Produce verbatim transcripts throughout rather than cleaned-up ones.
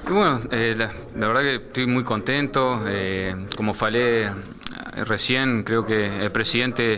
Y bueno, eh, la, la verdad que estoy muy contento. Eh, como falé recién, creo que el presidente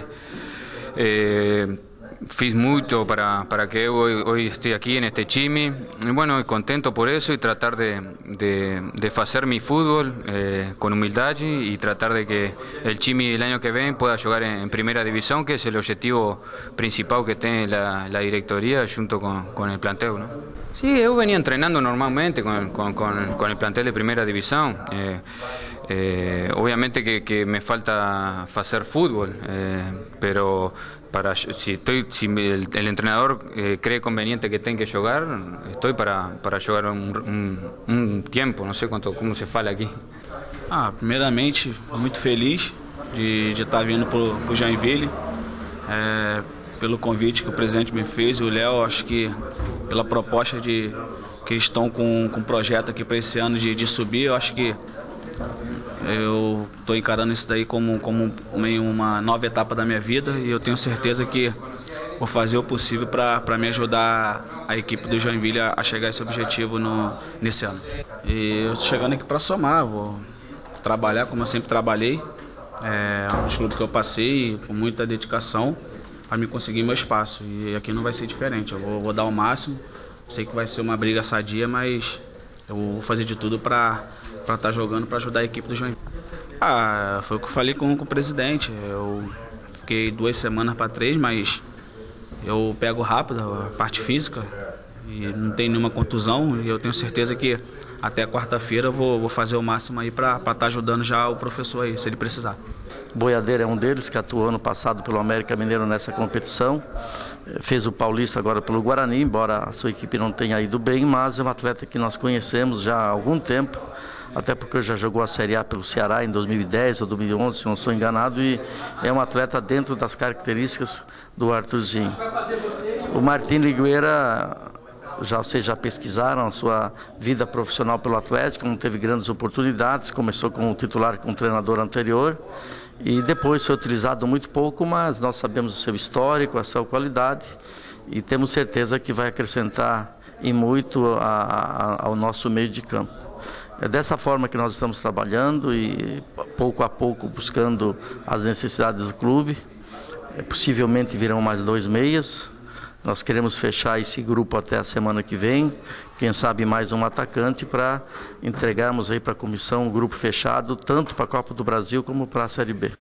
eh, fiz mucho para, para que hoy, hoy esté aquí en este Chimi. Y bueno, contento por eso y tratar de, de, de hacer mi fútbol eh, con humildad y tratar de que el Chimi el año que viene pueda jugar en, en primera división, que es el objetivo principal que tiene la, la directoría junto con, con el plantel, ¿no? Sí, yo venía entrenando normalmente con, con, con, con el plantel de primera división. Eh, eh, obviamente que, que me falta hacer fútbol, eh, pero para si estoy si el, el entrenador eh, cree conveniente que tenga que jugar, estoy para, para jugar un, un, un tiempo, não sei quanto, como se fala aqui. Ah, primeiramente, muito feliz de, de estar vindo para o Joinville, é, pelo convite que o presidente me fez, e o Léo, acho que pela proposta de que eles estão com, com um projeto aqui para esse ano de, de subir, eu acho que eu estou encarando isso daí como, como meio uma nova etapa da minha vida, e eu tenho certeza que vou fazer o possível para me ajudar a equipe do Joinville a, a chegar a esse objetivo no, nesse ano. E eu estou chegando aqui para somar, vou trabalhar como eu sempre trabalhei, é, nos clubes que eu passei, com muita dedicação, para me conseguir meu espaço, e aqui não vai ser diferente. Eu vou, vou dar o máximo, sei que vai ser uma briga sadia, mas eu vou fazer de tudo para para estar jogando, para ajudar a equipe do Joinville. Ah, foi o que eu falei com, com o presidente. Eu fiquei duas semanas para três, mas eu pego rápido a parte física e não tem nenhuma contusão, e eu tenho certeza que até quarta-feira eu vou, vou fazer o máximo aí para estar ajudando já o professor aí, se ele precisar. Boiadeiro é um deles, que atuou ano passado pelo América Mineiro nessa competição. Fez o Paulista agora pelo Guarani, embora a sua equipe não tenha ido bem, mas é um atleta que nós conhecemos já há algum tempo, até porque já jogou a Série A pelo Ceará em dois mil e dez ou dois mil e onze, se não sou enganado, e é um atleta dentro das características do Arthurzinho. O Martim Ligueira, já, vocês já pesquisaram a sua vida profissional pelo Atlético, não teve grandes oportunidades, começou como titular com o treinador anterior e depois foi utilizado muito pouco, mas nós sabemos o seu histórico, a sua qualidade, e temos certeza que vai acrescentar e muito a, a, ao nosso meio de campo. É dessa forma que nós estamos trabalhando e pouco a pouco buscando as necessidades do clube. É, possivelmente virão mais dois meias. Nós queremos fechar esse grupo até a semana que vem. Quem sabe mais um atacante para entregarmos aí para a comissão um grupo fechado, tanto para a Copa do Brasil como para a Série B.